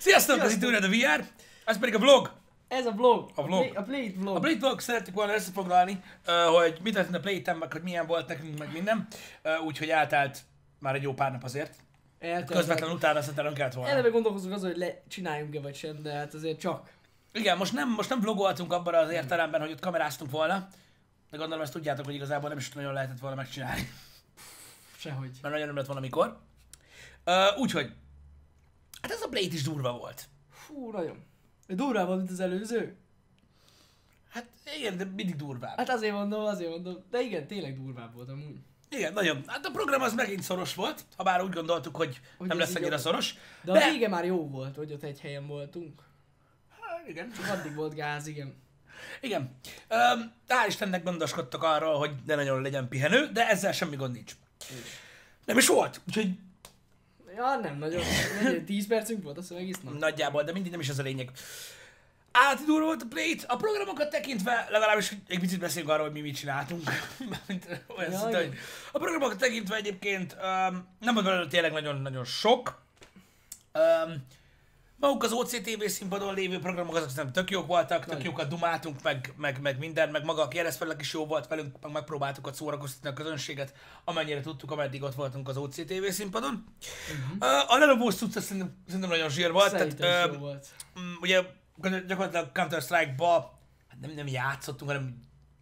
Sziasztok, ez itt újra a VR, ez pedig a vlog. Ez a vlog. A vlog. A Play It vlog. A Play It vlog szerettük volna összefoglalni, hogy mit történt a Play It-en, meg hogy milyen volt nekünk, meg minden. Úgyhogy eltelt már egy jó pár nap azért. Közvetlenül utána szerintem nem kellett volna. Eleve gondolkozunk azon, hogy lecsináljunk-e vagy sem, de hát azért csak. Igen, most nem vlogoltunk abban az értelemben, hogy ott kameráztunk volna. De gondolom ezt tudjátok, hogy igazából nem is nagyon lehetett volna megcsinálni. Sehogy. Mert nagyon nem lett volna mikor. Úgyhogy, hát ez a Play It is durva volt. Fú, nagyon. Durvább volt, mint az előző. Hát igen, de mindig durvább. Hát azért mondom. De igen, tényleg durvább volt amúgy. Igen, nagyon. Hát a program az megint szoros volt, ha bár úgy gondoltuk, hogy nem lesz annyira szoros. De a vége már jó volt, hogy ott egy helyen voltunk. Hát, igen. Csak addig volt gáz, igen. Igen. Hál' Istennek gondoskodtak arról, hogy ne nagyon legyen pihenő, de ezzel semmi gond nincs. Nem is volt, úgyhogy Ja, nem nagyon. 10 percünk volt, azt hiszem egész nap. nagyjából, de mindig nem is ez a lényeg. Állati durva volt a Play It. A programokat tekintve, legalábbis egy picit beszélünk arról, hogy mi mit csináltunk. Olyan szinte, hogy a programokat tekintve egyébként nem volt belőle tényleg nagyon-nagyon sok. Maguk az OCTV színpadon lévő programok azok szerintem tök jók voltak, tök jókat dumáltunk, meg minden, meg maga a kérdezfelelek is jó volt velünk, meg megpróbáltuk ott szórakoztatni a közönséget, amennyire tudtuk, ameddig ott voltunk az OCTV színpadon. A Lenovo cucca szerintem nagyon zsír volt. Szerintem jó volt. Ugye gyakorlatilag Counter-Strike-ba hát nem játszottunk, hanem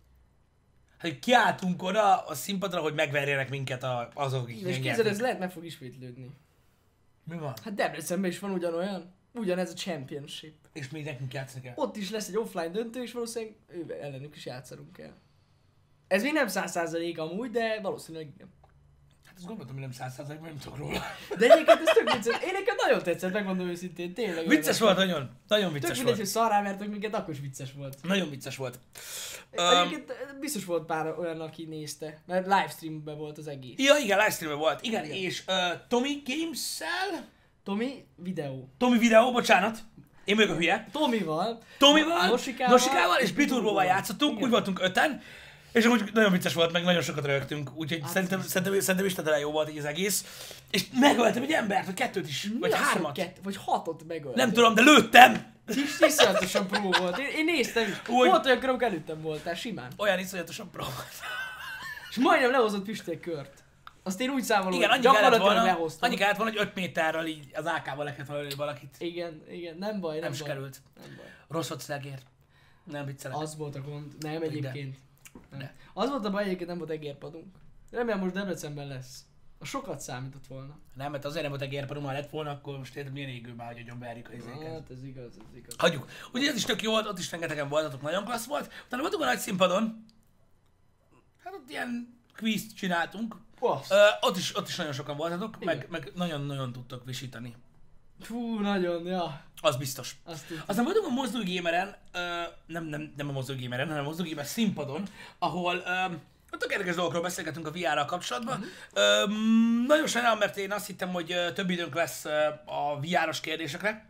hát kiálltunk oda a színpadra, hogy megverjenek minket azok, akik És képzeld, ez lehet meg fog ismétlődni. Mi van? Hát Debrecenben is van ugyanolyan. Ugyanez a Championship. És még nekünk játszani kell. Ott is lesz egy offline döntő, és valószínűleg ellenük is játszanunk kell. Ez még nem 100% amúgy, de valószínűleg igen. Hát azt gondoltam, hogy nem 100%, mert nem tudok róla. De egyébként ez tök vicces. Én nekem nagyon tetszett, megmondom őszintén, tényleg. Vicces volt, nagyon vicces tök mindegy, volt. hogy szarrá vertek minket, akkor is vicces volt. Nagyon vicces volt. Egyébként biztos volt pár olyan, aki nézte, mert livestreamben volt az egész. Ja, igen, livestreamben volt. Igen, és Tommy Games-szel? Tommy videó, bocsánat. Én vagyok a hülye. Tommyval, Nosikával és Biturbóval játszottunk, igen. Úgy voltunk 5-en. És amúgy nagyon vicces volt, meg nagyon sokat rögtünk, úgyhogy hát szerintem istenetlen jó volt így az egész. És megöltem egy embert, vagy 2 is, vagy 3. Vagy 6 megöltem. Nem tudom, de lőttem! Iszonyatosan pró volt. Én néztem is. Volt olyan köröm, előttem voltál, simán. Olyan iszonyatosan pró volt. És majdnem lehozott Pistő egy kört. Azt én úgy számolom, igen, hogy gyakorlatilag lehoztam. Annyi kellett volna, hogy 5 méterrel így az AK-val le kellett volna valakit. Igen, nem baj. Nem sikerült. Rossz volt Szegér. Nem viccelek. Az volt a gond. Nem egyébként. Nem. Az volt a baj, egyébként nem volt egérpadunk. Remélem most Debrecenben lesz. A sokat számított volna. Nem, mert azért nem volt egérpadunk, ha lett volna, akkor most értem milyen égő már, hogy verjük a izéket. Hát ez igaz. Hagyjuk. Ugye ez is tök jó volt, ott is rengetegen voltatok, nagyon klassz volt. Utána voltunk a nagy színpadon. Hát ott ilyen quizt csináltunk. Ott is nagyon sokan voltatok, meg nagyon-nagyon tudtok visítani. Fú, nagyon, ja. Az biztos. Aztán voltunk a mozdulygémeren, nem a mozdulygémeren, hanem a mozdulygémer színpadon, ahol ott a érdekes dolgokról beszélgetünk a VR-ral kapcsolatban. Nagyon sajnálom, mert én azt hittem, hogy több időnk lesz a VR-os kérdésekre.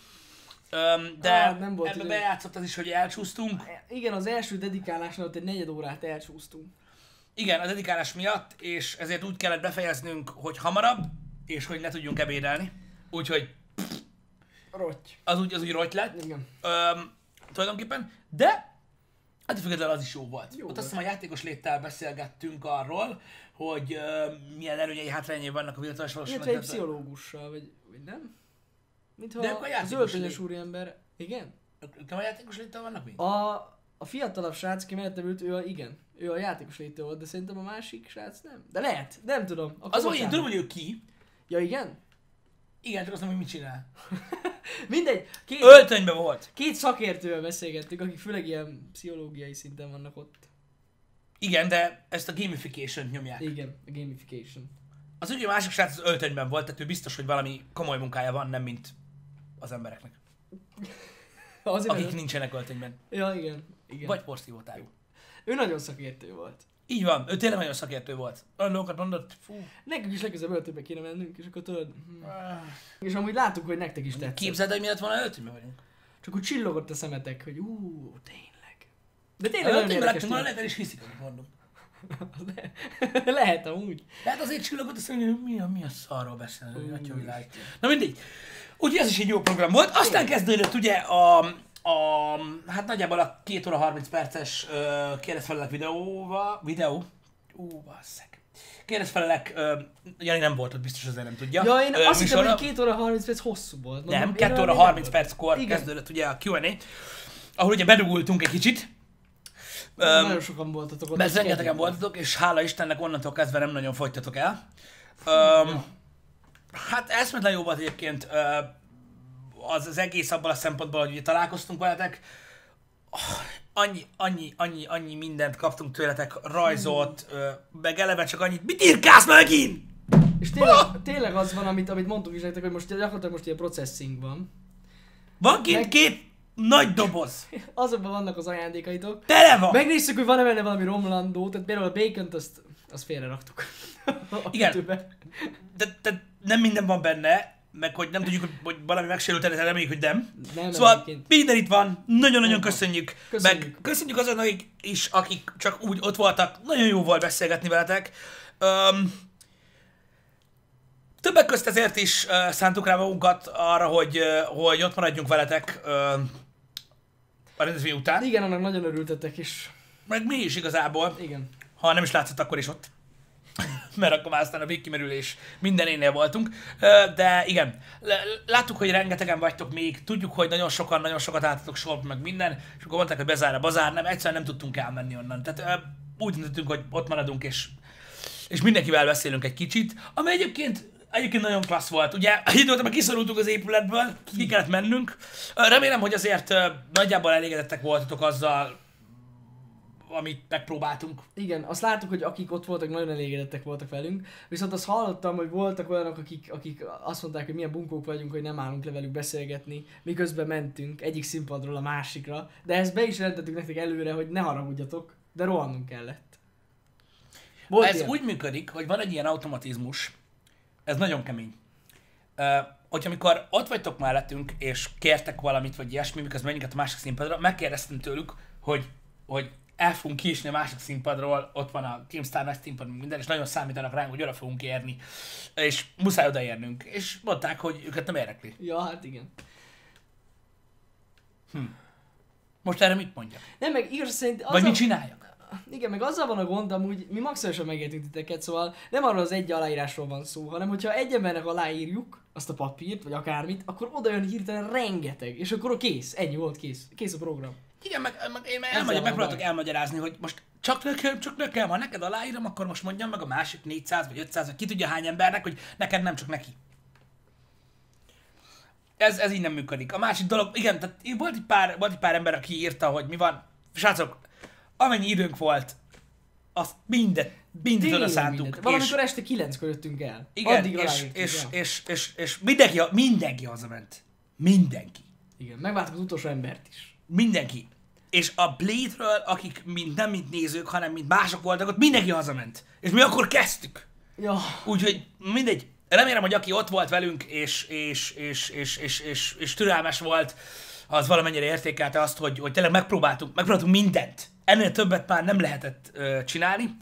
De nem volt ebbe bejátszott az is, hogy elcsúsztunk. Igen, az első dedikálásnál ott egy 4 órát elcsúsztunk. Igen, a dedikálás miatt, és ezért úgy kellett befejeznünk, hogy hamarabb, és hogy ne tudjunk ebédelni. Úgyhogy rotty. Az úgy rotty lett. Igen. Tulajdonképpen, de hát függetlenül az is jó volt. Jó ott azt hiszem a játékos léttel beszélgettünk arról, hogy milyen előnyei, hátrányai vannak a virtuális valóságnak. Illetve egy pszichológussal, vagy nem? Mintha de a zöldönyös úriember. Igen? Nem a játékos léttel vannak még? A fiatalabb srác, ki mellettem ült, ő a játékos léttel volt, de szerintem a másik srác nem. De lehet, nem tudom. Az olyan, én tudom, hogy ő ki. Ja, igen? Igen, csak azt mondom, hogy mit csinál. Mindegy. Öltönyben volt. 2 szakértővel beszélgettünk, akik főleg ilyen pszichológiai szinten vannak ott. Igen, de ezt a gamification nyomják. Igen, a gamification. Az ugye a másik srác az öltönyben volt, tehát ő biztos, hogy valami komoly munkája van, nem mint az embereknek. Akik nincsenek öltönyben. Ja, igen. Vagy porszívótájú. Ő nagyon szakértő volt. Így van, ő tényleg nagyon szakértő volt. Olyan dolgokat mondott, fú. Nekünk is legközelebb öltönybe kéne mennünk, és akkor tudod... És amúgy láttuk, hogy nektek is tetszett. Képzeld, hogy mi lett volna öltönyben vagyunk. Csak úgy csillogott a szemetek, hogy tényleg. De tényleg nagyon érdekes. Öltönyben lehet, el is hiszik, amit mondunk. Lehet amúgy. Tehát azért csillagot azt mondja, hogy mi a szarról beszélni, atyavilág. Na mindegy. Úgyhogy ez is egy jó program volt. Aztán kezdődött ugye hát nagyjából a 2 óra 30 perces kérdezfelelek videó. Basszeg. Kérdezfelelek, Jani nem volt ott, biztos azért nem tudja. Ja, én azt hittem, hogy 2 óra 30 perc hosszú volt. Mondom, nem, 2 óra 30 perckor kezdődött ugye a Q&A, ahol ugye bedugultunk egy kicsit. Nagyon sokan voltatok ott. Mert rengetegen voltatok, és hála Istennek onnantól kezdve nem nagyon fogytatok el. Hát eszmetlen jó volt egyébként az egész abban a szempontból, hogy ugye találkoztunk veletek. Annyi mindent kaptunk tőletek, rajzot, meg eleve csak annyit. Mit írkálsz megint? És tényleg az van, amit mondtuk is nektek, hogy most gyakorlatilag most ilyen processing van. Van kint két nagy doboz. Azokban vannak az ajándékaitok. Tele van! Megnézzük, hogy van-e benne valami romlandó, tehát például a bacont azt félre raktuk. Igen. De nem minden van benne, meg hogy nem tudjuk, hogy valami megsérült, de reméljük, hogy nem. Szóval minden itt van, nagyon-nagyon köszönjük. Meg köszönjük azoknak is, akik csak úgy ott voltak. Nagyon jó volt beszélgetni veletek. Többek közt ezért is szántuk rá magunkat arra, hogy ott maradjunk veletek a rendezvény után. Igen, annak nagyon örültetek is. Meg mi is igazából. Igen. Ha nem is látszott, akkor is ott. Mert akkor már aztán a végkimerülés minden énnél voltunk. De igen, láttuk, hogy rengetegen vagytok még, tudjuk, hogy nagyon sokat álltatok sorba, meg minden, és akkor mondták, hogy bezár a bazár, nem, egyszerűen nem tudtunk elmenni onnan. Tehát úgy döntöttünk, hogy ott maradunk, és mindenkivel beszélünk egy kicsit, ami egyébként nagyon klassz volt. Ugye, itt voltam, kiszorultunk az épületből, ki kellett mennünk. Remélem, hogy azért nagyjából elégedettek voltatok azzal, amit megpróbáltunk. Igen, azt láttuk, hogy akik ott voltak, nagyon elégedettek voltak velünk, viszont azt hallottam, hogy voltak olyanok, akik azt mondták, hogy milyen bunkók vagyunk, hogy nem állunk le velük beszélgetni, miközben mentünk egyik színpadról a másikra, de ezt be is jelentettük nektek előre, hogy ne haragudjatok, de rohannunk kellett. Volt ez ilyen? Úgy működik, hogy van egy ilyen automatizmus, ez nagyon kemény. Hogy amikor ott vagytok mellettünk, és kértek valamit, vagy ilyesmi, miközben menjünk a másik színpadra, megkérdeztem tőlük, hogy el fogunk kiesni a másik színpadról, ott van a Keemstar nagy színpad, minden, és nagyon számítanak ránk, hogy oda fogunk érni, és muszáj odaérnünk. És mondták, hogy őket nem érdekli. Ja, hát igen. Most erre mit mondjak? Nem, meg igaz szerint... Vagy mit csináljak? Igen, meg azzal van a gond, amúgy mi maximálisan megértünk titeket, szóval nem arról az egy aláírásról van szó, hanem hogyha egy embernek aláírjuk azt a papírt, vagy akármit, akkor oda jön hirtelen rengeteg, és akkor kész, ennyi volt, kész a program. Igen, meg én megpróbáltok elmagyarázni, hogy most csak nekem, ha neked aláírom, akkor most mondjam meg a másik 400 vagy 500, vagy ki tudja hány embernek, hogy neked nem csak neki. Ez így nem működik. A másik dolog, igen, tehát volt egy pár ember, aki írta, hogy mi van. Srácok, amennyi időnk volt, azt mindet oda szántuk. Valamikor este 9-kor jöttünk el. Igen, és mindenki hazament. Mindenki. Igen, megváltuk az utolsó embert is. Mindenki. És a Blade-ről, akik nem mint nézők, hanem mint mások voltak, ott mindenki hazament. És mi akkor kezdtük. Ja. Úgyhogy mindegy. Remélem, hogy aki ott volt velünk, és türelmes volt, az valamennyire értékelte azt, hogy tényleg megpróbáltunk mindent. Ennél többet már nem lehetett csinálni.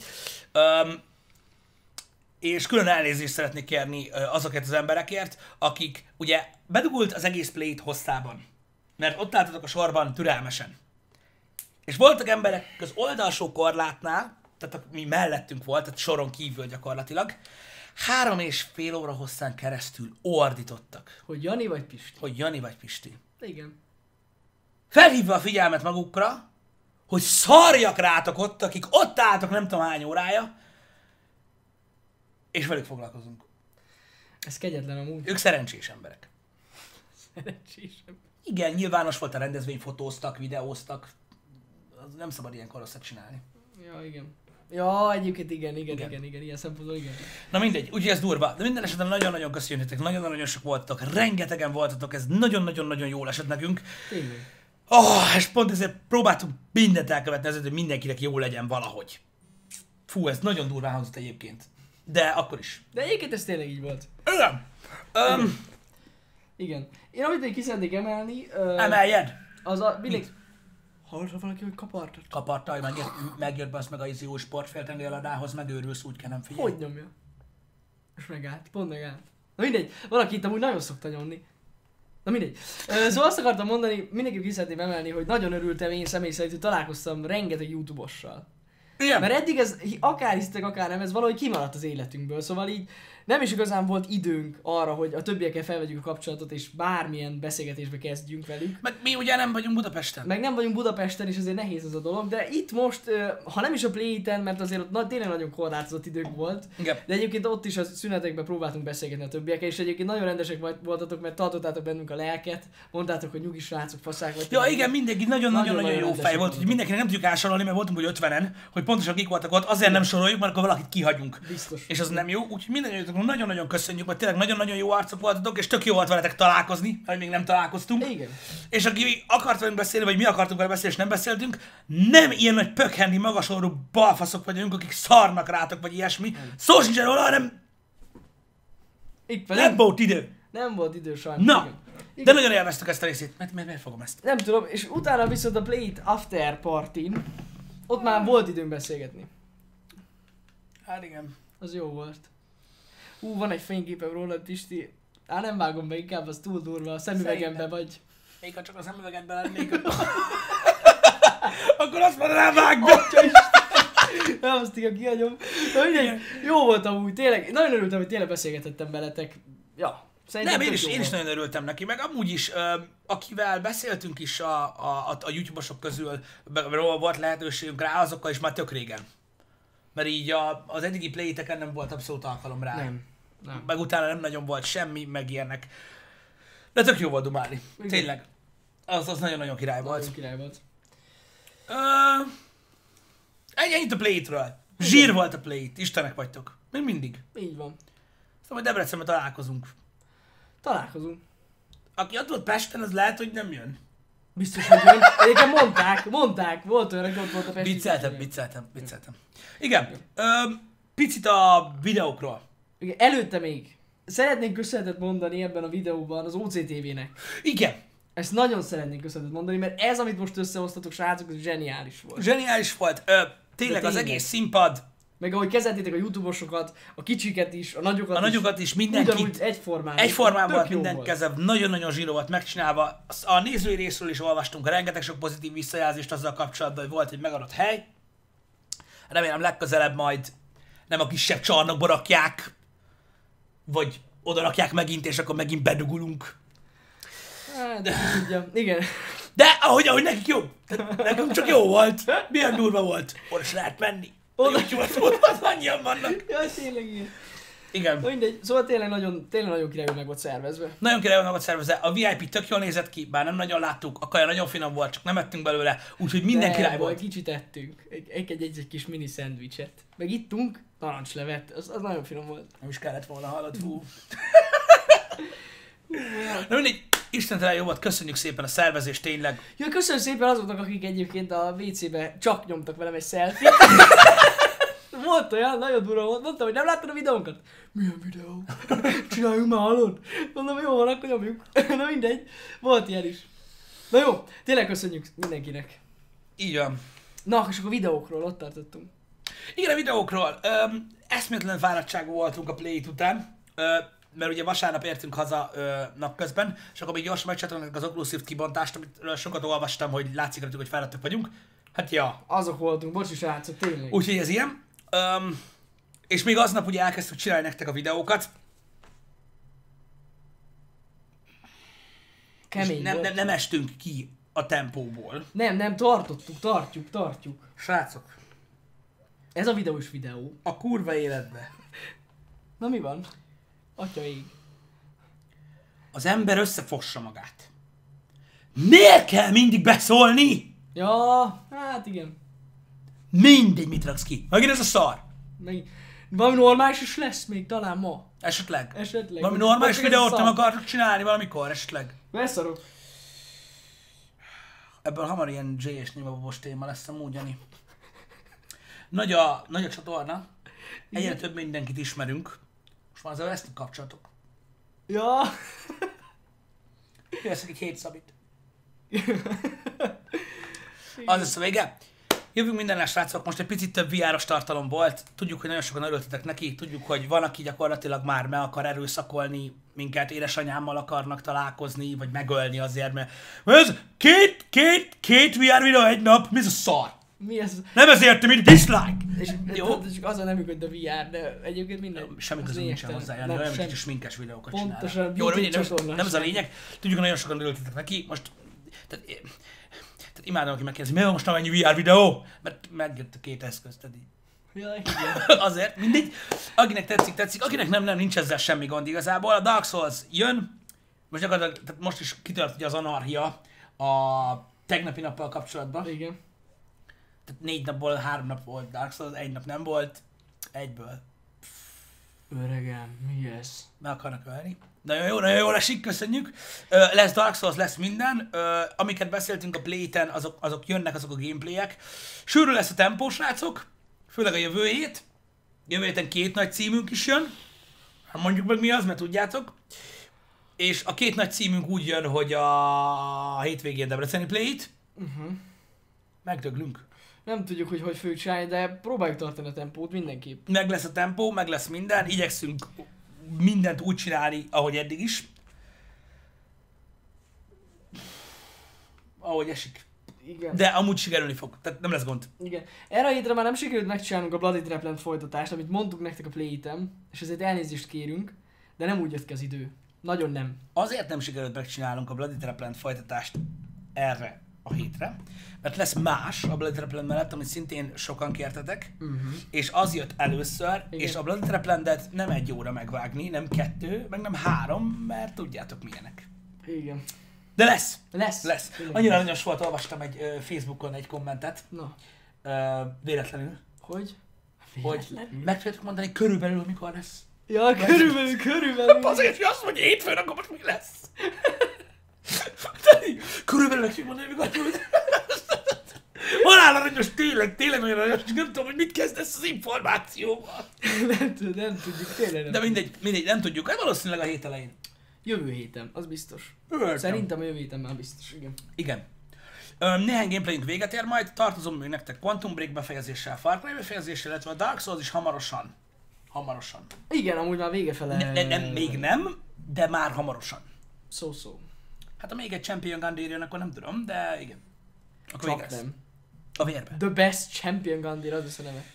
És külön elnézést szeretnék kérni azokért az emberekért, akik ugye bedugult az egész play-t hosszában. Mert ott álltatok a sorban türelmesen. És voltak emberek az oldalsó korlátnál, tehát mi mellettünk volt, tehát soron kívül gyakorlatilag, 3,5 óra hosszán keresztül ordítottak. Hogy Jani vagy Pisti. Hogy Jani vagy Pisti. Igen. Felhívva a figyelmet magukra, hogy szarjak rátok ott, akik ott álltok nem tudom hány órája, és velük foglalkozunk. Ez kegyetlen amúgy. Ők szerencsés emberek. Szerencsés emberek. Igen, nyilvános volt a rendezvény, fotóztak, videóztak. Az nem szabad ilyen rosszat csinálni. Ja, igen. Ja, egyébként igen, ilyen szempontból igen. Na mindegy, úgyhogy ez durva. De minden esetben nagyon-nagyon köszönjük, nagyon-nagyon sok voltatok, rengetegen voltatok, ez nagyon-nagyon-nagyon jól esett nekünk. Tényleg. És pont ezért próbáltunk mindent elkövetni azért, hogy mindenkinek jó legyen valahogy. Fú, ez nagyon durván hangzott egyébként. De akkor is. De egyébként ez tényleg így volt. Igen. Igen. Én amit még ki szeretnék emelni... Emeljed! Az a... Hallottad valaki, hogy kapartat? Kaparta, hogy megjött be azt meg a jó sportféltengely aladához, megőrülsz, úgy kell nem figyelj. Hogy nyomja? És megállt, pont megállt. Na mindegy, valaki itt amúgy nagyon szokta nyomni. Na mindegy. Szóval azt akartam mondani, mindenki szeretném emelni, hogy nagyon örültem én személy szerint, hogy találkoztam rengeteg YouTube-ossal. Igen. Mert eddig ez, akár hisztek, akár nem, ez valahogy kimaradt az életünkből, szóval így nem is igazán volt időnk arra, hogy a többiekkel felvegyük a kapcsolatot, és bármilyen beszélgetésbe kezdjünk velük. Meg mi ugye nem vagyunk Budapesten. Meg nem vagyunk Budapesten, és azért nehéz ez a dolog, de itt most, ha nem is a Play-ten, mert azért ott tényleg nagyon korlátozott idők volt, Igen. de egyébként ott is a szünetekben próbáltunk beszélgetni a többiekkel, és egyébként nagyon rendesek voltatok, mert tartottátok bennünk a lelket, mondtátok, hogy nyugi srácok, faszák vagy. Ja igen, mindenki nagyon-nagyon jó rendesek fej volt, voltatok. hogy mindenkinek nem tudjuk elsorolni, mert voltunk hogy 50-en, hogy pontosan kik voltak ott, azért nem soroljuk, mert akkor valakit kihagyunk. Biztos. És az nem jó, úgyhogy mindannyian nagyon-nagyon köszönjük, hogy tényleg nagyon-nagyon jó arcok voltatok, és tök jó volt veletek találkozni, mert még nem találkoztunk. Igen. És aki akart velünk beszélni, vagy mi akartunk vele beszélni, és nem beszéltünk, nem ilyen nagy pökhendi, magasorú balfaszok vagyunk, akik szarnak rátok, vagy ilyesmi. Szó sincs róla, hanem Itt nem nem, volt idő. nem volt idő sajnos. Na, Igen. de nagyon élveztük ezt a részét. Miért fogom ezt? Nem tudom, és utána viszont a Play It After Party-n, ott már volt időnk beszélgetni. Hát igen. Az jó volt. Van egy fényképem rólad, Pisti. Nem vágom be, inkább az túl durva, a szemüvegembe vagy. Még ha csak a szemüvegedben lennék, akkor azt mondanám, vágd be! Nem, azt igen, kihagyom. Na mindegy, jó volt amúgy, tényleg. Nagyon örültem, hogy tényleg beszélgetettem veletek. Ja, szerintem Nem, én tök jó is volt. nagyon örültem neki, meg amúgy is, akivel beszéltünk is a YouTube-osok közül, volt lehetőségünk rá, azokkal is már tök régen. Mert így az eddigi play-teken nem volt abszolút alkalom rá. Nem. Meg utána nem nagyon volt semmi, meg ilyenek. De tök jó volt dumálni. Igen. Tényleg. Az nagyon-nagyon király volt. Nagyon király volt. Ennyit a Play-tről. Zsír volt a Play-t, Istenek vagytok. Még mindig. Így van. Aztán majd Debrecenben találkozunk. Találkozunk. Aki ott volt Pesten, az lehet, hogy nem jön. Biztos, hogy jön. Egyébként mondták, volt olyan, hogy ott volt a Pesti. Vicceltem. Igen, picit a videókról. Igen, előtte még. Szeretnénk köszönetet mondani ebben a videóban az OCTV-nek. Igen, Ezt nagyon szeretnénk köszönetet mondani, mert ez, amit most összehoztatok, srácok, ez zseniális volt. zseniális volt. Tényleg az tényleg. egész színpad, Meg ahogy kezeltétek a YouTube-osokat, a kicsiket is, a nagyokat a nagyokat is, mindenkit. ugyanúgy egyformán. Egyformán Tök volt jó minden kezem, nagyon-nagyon zsíró volt megcsinálva. A nézői részről is olvastunk rengeteg sok pozitív visszajelzést azzal kapcsolatban, hogy volt egy megadott hely. Remélem legközelebb majd nem a kisebb csarnokba rakják, vagy oda rakják megint, és akkor megint bedugulunk. Hát, tudja. Igen. De ahogy nekik jó. Tehát nekünk csak jó volt. Milyen durva volt. Oda is lehet menni. Oda. Oda volt, az annyian vannak. Ja, tényleg igen. Igen. Na mindegy, szóval tényleg nagyon királyul meg volt szervezve. Nagyon király volt szervezve. A VIP tök jól nézett ki, bár nem nagyon láttuk. A kaja nagyon finom volt, csak nem ettünk belőle. Úgyhogy minden De király baj, volt. Kicsit ettünk. Egy kis mini szendvicset. Meg ittunk narancslevet, az nagyon finom volt. Nem is kellett volna hallod, fú. Na mindegy, istentelen jó volt, köszönjük szépen a szervezést, tényleg. Ja, köszönöm szépen azoknak, akik egyébként a WC-be csak nyomtak velem egy selfie. Volt olyan, nagyon durva volt, mondtam, hogy nem láttad a videónkat? Milyen videó? Csináljunk már, hallod? Mondom, jó van, akkor nyomjuk. Na mindegy, volt ilyen is. Na jó, tényleg köszönjük mindenkinek. Így van. Na, és akkor videókról ott tartottunk. Igen, a videókról. Eszméletlen fáradtságú voltunk a Play-it után, mert ugye vasárnap értünk haza napközben, és akkor még gyorsan megcsináltunk az Occlusive kibontást, amit sokat olvastam, hogy látszik rajtuk, hogy fáradtak vagyunk. Hát ja. Azok voltunk, bocsi srácok, tényleg. Úgyhogy ez ilyen. És még aznap ugye elkezdtük csinálni nektek a videókat. Kemény És volt. nem estünk ki a tempóból. Nem, tartjuk. Srácok, Ez a videó is videó. a kurva életbe Na mi van? Atya ég. az ember összefossa magát. Miért kell mindig beszólni? Ja, hát igen. Mindegy, mit raksz ki. Megint ez a szar. Meg valami normális is lesz még talán ma. Esetleg. Esetleg. Valami normális Vagy videót ez nem szar. akartok csinálni valamikor, esetleg. Beszarok. Ebből hamar ilyen J-és nyilvánvalós téma lesz amúgy, Jani. Nagy a csatorna. Egyre több mindenkit ismerünk. Most már azért lesznek kapcsolatok. Ja. Leszek egy 7 szabit. Az lesz a vége. Jövünk mindennel, srácok, most egy picit több VR-os tartalom volt. Tudjuk, hogy nagyon sokan örültetek neki, tudjuk, hogy van, aki gyakorlatilag már meg akar erőszakolni minket, édesanyámmal akarnak találkozni, vagy megölni azért, mert ez két VR videó egy nap, mi ez a szar? Mi ez? Nem ezért, mint dislike! És Jó. csak azzal nem működik a VR, de egyébként minden. Semmi az közünk nincsen lényegtelen. hozzá, Nem, Jani, olyan semmi. kicsi sminkes videókat Pontosan, csinálnak. Jó, de YouTube mindegy, csatorna nem ez a sem. lényeg. Tudjuk, hogy nagyon sokan örültetek neki. Most, tehát imádom, aki megkérdezi, mi most nem ennyi VR videó? Mert megjött a két eszköz, tehát így. Ja, igen. Azért, mindegy. Akinek tetszik, tetszik. Akinek nem, nincs ezzel semmi gond igazából. A Dark Souls jön. Most gyakorlatilag, tehát most is kitört ugye az anarchia a tegnapi nappal kapcsolatban. Igen. Tehát 4 napból 3 nap volt Dark Souls, 1 nap nem volt. Egyből. Öregem, mi ez? Meg akarnak ölni. Nagyon jó esik, köszönjük. Lesz Dark Souls, lesz minden. Amiket beszéltünk a Play-ten, azok jönnek, azok a gameplayek. Sűrű lesz a tempó, srácok. Főleg a jövő hét. Jövő héten 2 nagy címünk is jön. Hát mondjuk meg mi az, mert tudjátok. És a 2 nagy címünk úgy jön, hogy a hétvégén Debreceni Play-t. Megdöglünk. Nem tudjuk, hogy fogjuk csinálni, de próbáljuk tartani a tempót mindenképp. Meg lesz a tempó, meg lesz minden. Igyekszünk mindent úgy csinálni, ahogy eddig is. Ahogy esik. Igen. De amúgy sikerülni fog, tehát nem lesz gond. Igen. Erre a hétre már nem sikerült megcsinálnunk a Bloody Trapland folytatást, amit mondtuk nektek a Play-ten, és ezért elnézést kérünk, de nem úgy jött ki az idő. Nagyon nem. Azért nem sikerült megcsinálnunk a Bloody Trapland folytatást erre a hétre, mert lesz más a Bloody Trapland mellett, amit szintén sokan kértetek, és az jött először, Igen. és a Bloody Traplandet nem 1 óra megvágni, nem 2, meg nem 3, mert tudjátok milyenek. Igen. De lesz! Lesz. Tényleg Annyira lesz. aranyos volt, olvastam egy Facebookon egy kommentet, Na, véletlenül, hogy? hogy Véletlen? meg tudjátok mondani körülbelül mikor lesz. Ja, körülbelül. Azért, hogy azt mondja hétfőn, akkor most mi lesz? Körülbelül meg tudjuk mondani, mikor küld. Halál aranyos, tényleg nagyon aranyos, és nem tudom, hogy mit kezdesz az információval. nem tudjuk, tényleg nem. De mindegy, nem tudjuk, hát valószínűleg a hét elején. Jövő héten, az biztos. Szerintem. Szerintem a jövő héten már biztos, igen. Igen. Néhány gameplayünk véget ér majd, tartozom még nektek Quantum Break befejezéssel, Far Cry befejezéssel, illetve a Dark Souls is hamarosan. Igen, amúgy már vége fele. Még nem, de már hamarosan. Szó. Hát ha még egy Champion Gun jön, akkor nem tudom, de igen. Akkor Csak még lesz. nem. A vérbe. The best champion Gandhi, az lesz a neve.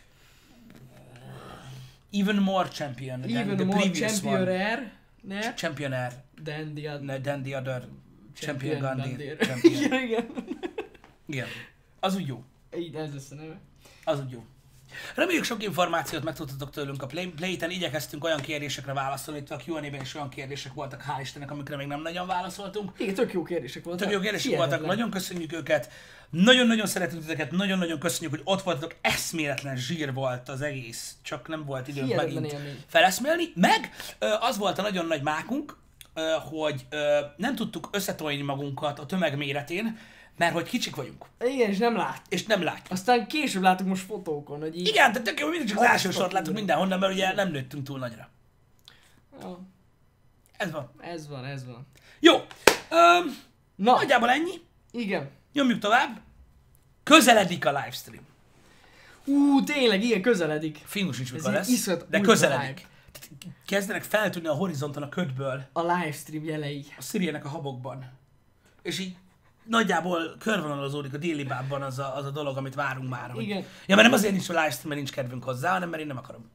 Even more champion than Even the more previous champion one. rare. Ne? Champion Air. Than the other. Than the other. Champion Gandhi. Gandhi. Champion. Igen. Igen. Az úgy jó. Így ez lesz a neve. Az úgy jó. Reméljük sok információt megtudtatok tőlünk a Play-ten, igyekeztünk olyan kérdésekre válaszolni, itt a Q&A-ben is olyan kérdések voltak, hál' Istennek, amikre még nem nagyon válaszoltunk. Igen, tök jó kérdések voltak. Tök jó kérdések Hihetetlen. voltak, nagyon köszönjük őket, nagyon-nagyon szeretünk titeket, nagyon-nagyon köszönjük, hogy ott voltatok, eszméletlen zsír volt az egész, csak nem volt időnk Hihetetlen megint élmény. feleszmélni, meg az volt a nagyon nagy mákunk, hogy nem tudtuk összetolni magunkat a tömeg méretén, mert hogy kicsik vagyunk, Igen, és nem lát. és nem látjuk. Aztán később látok most fotókon, hogy így... Igen, tehát tök jó, mindig csak az Az első is sort fog láttuk tudni. mindenhonnan, mert ugye nem nőttünk túl nagyra. Ja, Ez van. ez van. Jó, Na, nagyjából ennyi. igen. Nyomjuk tovább. Közeledik a livestream. Tényleg, igen, közeledik. Fingos nincs, mikor Ez lesz, így iszonyat de ultra közeledik. hype. Tehát kezdenek feltűnni a horizonton a ködből, A livestream jelei. a Siriének a habokban. És így nagyjából körvonalazódik a déli bábban az a dolog, amit várunk már. Hogy... Igen. Ja, mert nem azért nincs a livestream, mert nincs kedvünk hozzá, hanem mert én nem akarom.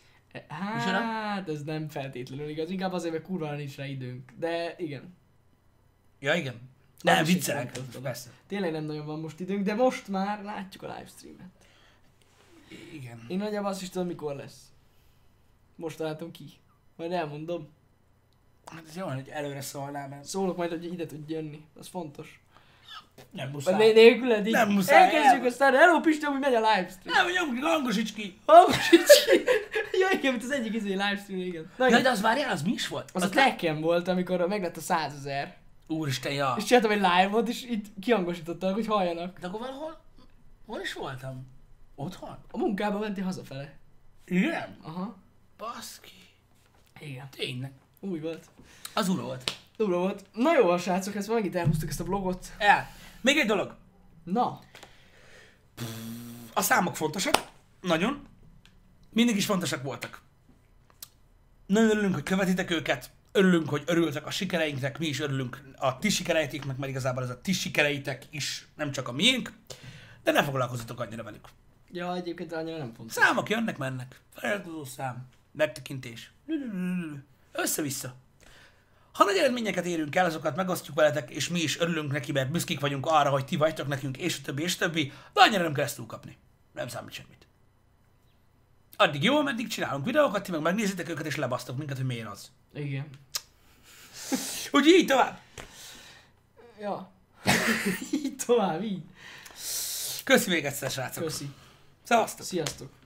Hát, ez nem feltétlenül igaz. Inkább azért, mert kurva nincs rá időnk. De igen. Ja, igen. Nem, is egy viccelek. fontos dolog. Persze. Tényleg nem nagyon van most időnk, de most már látjuk a livestreamet. Igen. Én nagyjából azt is tudom, mikor lesz. Most találtam ki. Majd elmondom. Hát ez jó, hogy előre szólnál, mert Szólok majd, hogy ide tudj jönni. Az fontos. nem Vagy muszáj. nélküled így. Nem muszáj, Elkezdjük el- aztán. Hello Pisti, hogy megy a livestream. Nem, nyomjuk, hangosíts ki. Ja, igen, mint az egyik livestream, igen. Na, Ja, igen. de az várjál, az mi is volt? Az a nekem volt, amikor meglett a 100 000. Úristen, ja. És csináltam egy live-ot, és itt kihangosítottak, hogy halljanak. De akkor valahol, hol is voltam? Otthon? A munkába mentél hazafele. Igen? Aha. Baszki. Igen. Tényleg. Úgy volt. Az ura volt. Durva volt. Na jó, a srácok, ezt már megint elhúztuk ezt a vlogot. Még egy dolog. Na. A számok fontosak, nagyon. Mindig is fontosak voltak. Nagyon örülünk, hogy követitek őket, örülünk, hogy örültek a sikereinknek, mi is örülünk a ti sikereiteknek, mert igazából ez a ti sikereitek is, nem csak a miénk, de ne foglalkozzatok annyira velük. Ja, egyébként annyira nem fontos. Számok jönnek, mennek. Feliratkozó szám, megtekintés, össze-vissza. Ha nagy eredményeket érünk el, azokat megosztjuk veletek, és mi is örülünk neki, mert büszkék vagyunk arra, hogy ti vagytok nekünk, és a többi, és a többi, de annyira nem kell ezt túlkapni. Nem számít semmit. Addig jó, ameddig csinálunk videókat, ti meg megnézitek őket, és lebasztok minket, hogy miért az. Igen. Úgyhogy így tovább. Ja. Így tovább, így. Köszi még egyszer, srácok. Köszi. Szevasztok. Sziasztok.